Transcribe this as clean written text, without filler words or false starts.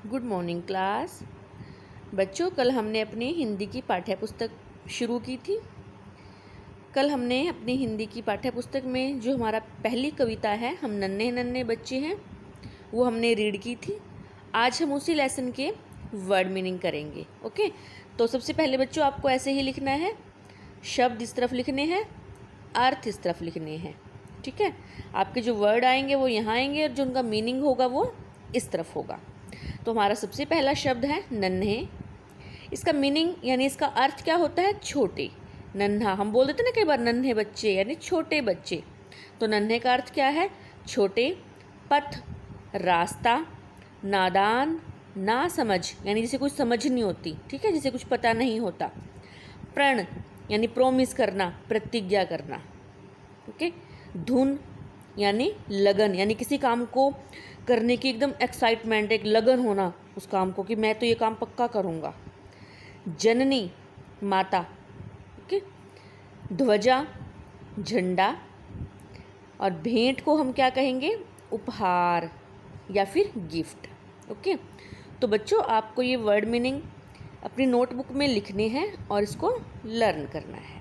Good morning class. बच्चों, कल हमने अपनी हिंदी की पाठ्य पुस्तक शुरू की थी। कल हमने अपनी हिंदी की पाठ्य पुस्तक में जो हमारा पहली कविता है, हम नन्हे नन्हे बच्चे हैं, वो हमने रीड की थी। आज हम उसी लेसन के वर्ड मीनिंग करेंगे। ओके, तो सबसे पहले बच्चों आपको ऐसे ही लिखना है, शब्द इस तरफ लिखने हैं, अर्थ इस तरफ लिखने हैं। ठीक है, आपके जो वर्ड आएंगे वो यहाँ आएंगे और जो उनका मीनिंग होगा वो इस तरफ होगा। तो हमारा सबसे पहला शब्द है नन्हे। इसका मीनिंग यानी इसका अर्थ क्या होता है? छोटे। नन्हा हम बोल देते ना कई बार, नन्हे बच्चे यानी छोटे बच्चे। तो नन्हे का अर्थ क्या है? छोटे। पथ, रास्ता। नादान, ना समझ यानी जिसे कुछ समझ नहीं होती, ठीक है, जिसे कुछ पता नहीं होता। प्रण यानी प्रोमिस करना, प्रतिज्ञा करना। ओके। धुन यानी लगन, यानी किसी काम को करने की एकदम एक्साइटमेंट, एक लगन होना उस काम को कि मैं तो ये काम पक्का करूँगा। जननी, माता। ओके। ध्वजा, झंडा। और भेंट को हम क्या कहेंगे? उपहार या फिर गिफ्ट। ओके। तो बच्चों आपको ये वर्ड मीनिंग अपनी नोटबुक में लिखने हैं और इसको लर्न करना है।